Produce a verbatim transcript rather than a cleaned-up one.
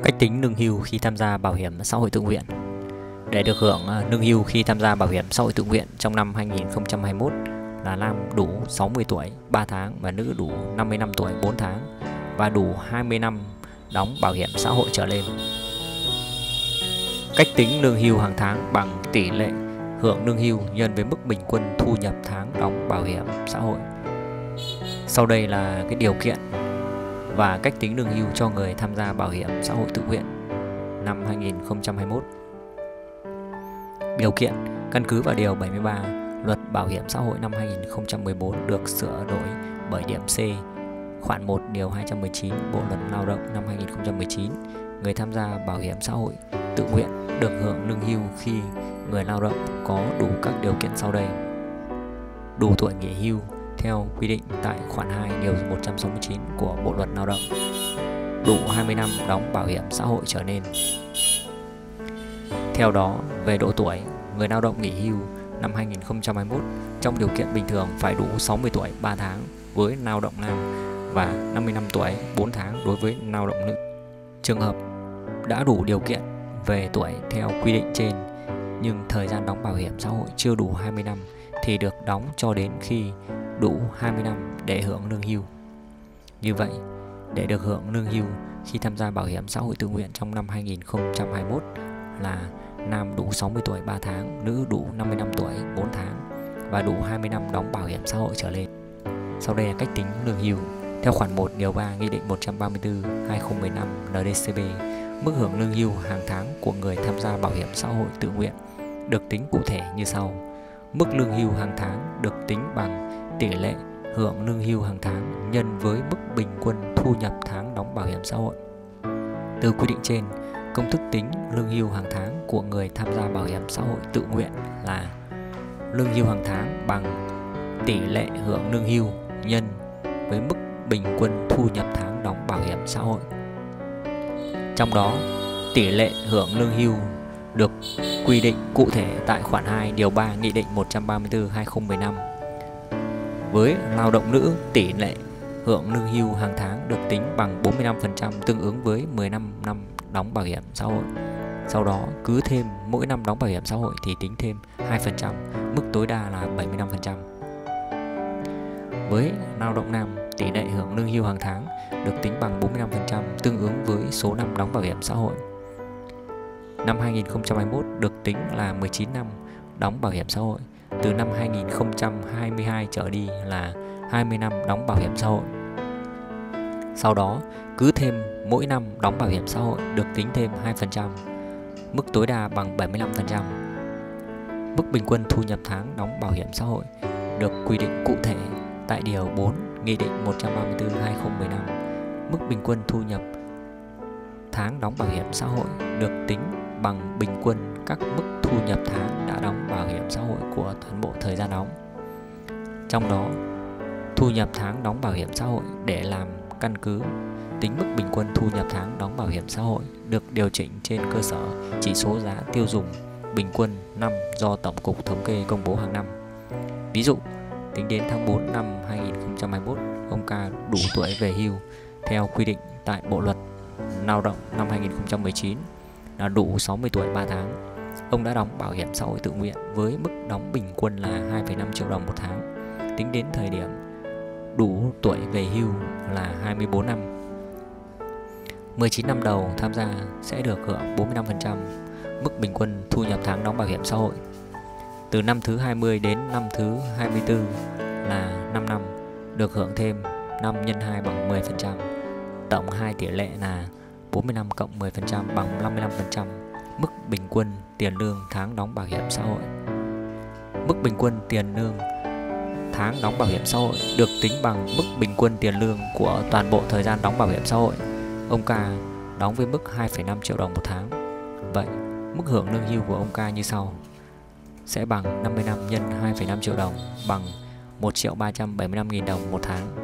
Cách tính lương hưu khi tham gia bảo hiểm xã hội tự nguyện. Để được hưởng lương hưu khi tham gia bảo hiểm xã hội tự nguyện trong năm hai nghìn không trăm hai mươi mốt là nam đủ sáu mươi tuổi ba tháng và nữ đủ năm mươi năm tuổi bốn tháng và đủ hai mươi năm đóng bảo hiểm xã hội trở lên. Cách tính lương hưu hàng tháng bằng tỷ lệ hưởng lương hưu nhân với mức bình quân thu nhập tháng đóng bảo hiểm xã hội. Sau đây là cái điều kiện và cách tính lương hưu cho người tham gia bảo hiểm xã hội tự nguyện năm hai nghìn không trăm hai mươi mốt. Điều kiện căn cứ vào điều bảy mươi ba Luật Bảo hiểm xã hội năm hai nghìn không trăm mười bốn được sửa đổi bởi điểm C khoản một điều hai trăm mười chín Bộ Luật Lao động năm hai nghìn không trăm mười chín. Người tham gia bảo hiểm xã hội tự nguyện được hưởng lương hưu khi người lao động có đủ các điều kiện sau đây: đủ tuổi nghỉ hưu theo quy định tại khoản hai điều một trăm sáu mươi chín của Bộ Luật Lao động, đủ hai mươi năm đóng bảo hiểm xã hội trở lên. Theo đó, về độ tuổi, người lao động nghỉ hưu năm hai nghìn không trăm hai mươi mốt trong điều kiện bình thường phải đủ sáu mươi tuổi ba tháng với lao động nam và năm mươi năm tuổi bốn tháng đối với lao động nữ. Trường hợp đã đủ điều kiện về tuổi theo quy định trên nhưng thời gian đóng bảo hiểm xã hội chưa đủ hai mươi năm thì được đóng cho đến khi đủ hai mươi năm để hưởng lương hưu. Như vậy, để được hưởng lương hưu khi tham gia bảo hiểm xã hội tự nguyện trong năm hai nghìn không trăm hai mươi mốt là nam đủ sáu mươi tuổi ba tháng, nữ đủ năm mươi năm tuổi bốn tháng và đủ hai mươi năm đóng bảo hiểm xã hội trở lên. Sau đây là cách tính lương hưu. Theo khoản một điều ba Nghị định một trăm ba mươi tư trên hai nghìn không trăm mười lăm N D C B, mức hưởng lương hưu hàng tháng của người tham gia bảo hiểm xã hội tự nguyện được tính cụ thể như sau. Mức lương hưu hàng tháng được tính bằng tỷ lệ hưởng lương hưu hàng tháng nhân với mức bình quân thu nhập tháng đóng bảo hiểm xã hội. Từ quy định trên, công thức tính lương hưu hàng tháng của người tham gia bảo hiểm xã hội tự nguyện là lương hưu hàng tháng bằng tỷ lệ hưởng lương hưu nhân với mức bình quân thu nhập tháng đóng bảo hiểm xã hội. Trong đó, tỷ lệ hưởng lương hưu được quy định cụ thể tại khoản hai điều ba Nghị định một trăm ba mươi tư trên hai nghìn không trăm mười lăm. Với lao động nữ, tỷ lệ hưởng lương hưu hàng tháng được tính bằng bốn mươi lăm phần trăm tương ứng với mười lăm năm đóng bảo hiểm xã hội. Sau đó cứ thêm mỗi năm đóng bảo hiểm xã hội thì tính thêm hai phần trăm, mức tối đa là bảy mươi lăm phần trăm. Với lao động nam, tỷ lệ hưởng lương hưu hàng tháng được tính bằng bốn mươi lăm phần trăm tương ứng với số năm đóng bảo hiểm xã hội. Năm hai nghìn không trăm hai mươi mốt được tính là mười chín năm đóng bảo hiểm xã hội. Từ năm hai nghìn không trăm hai mươi hai trở đi là hai mươi năm đóng bảo hiểm xã hội. Sau đó, cứ thêm mỗi năm đóng bảo hiểm xã hội được tính thêm hai phần trăm, mức tối đa bằng bảy mươi lăm phần trăm. Mức bình quân thu nhập tháng đóng bảo hiểm xã hội được quy định cụ thể tại điều bốn Nghị định một trăm ba mươi tư trên hai nghìn không trăm mười lăm. Mức bình quân thu nhập tháng đóng bảo hiểm xã hội được tính bằng bình quân các mức thu nhập tháng đã đóng bảo hiểm xã hội của toàn bộ thời gian đóng. Trong đó, thu nhập tháng đóng bảo hiểm xã hội để làm căn cứ tính mức bình quân thu nhập tháng đóng bảo hiểm xã hội được điều chỉnh trên cơ sở chỉ số giá tiêu dùng bình quân năm do Tổng cục Thống kê công bố hàng năm. Ví dụ, tính đến tháng tư năm hai nghìn không trăm hai mươi mốt, ông Ca đủ tuổi về hưu theo quy định tại Bộ Luật Lao động năm hai nghìn không trăm mười chín là đủ sáu mươi tuổi ba tháng. Ông đã đóng bảo hiểm xã hội tự nguyện với mức đóng bình quân là hai phẩy năm triệu đồng một tháng. Tính đến thời điểm đủ tuổi về hưu là hai mươi bốn năm. mười chín năm đầu tham gia sẽ được hưởng bốn mươi lăm phần trăm mức bình quân thu nhập tháng đóng bảo hiểm xã hội. Từ năm thứ hai mươi đến năm thứ hai mươi tư là năm năm, được hưởng thêm năm nhân hai bằng mười phần trăm. Tổng hai tỷ lệ là bốn mươi lăm cộng mười phần trăm bằng năm mươi lăm phần trăm mức bình quân tiền lương tháng đóng bảo hiểm xã hội. Mức bình quân tiền lương tháng đóng bảo hiểm xã hội được tính bằng mức bình quân tiền lương của toàn bộ thời gian đóng bảo hiểm xã hội. Ông Ca đóng với mức hai phẩy năm triệu đồng một tháng. Vậy, mức hưởng lương hưu của ông Ca như sau: sẽ bằng năm mươi năm nhân hai phẩy năm triệu đồng bằng một triệu ba trăm bảy mươi lăm nghìn đồng một tháng.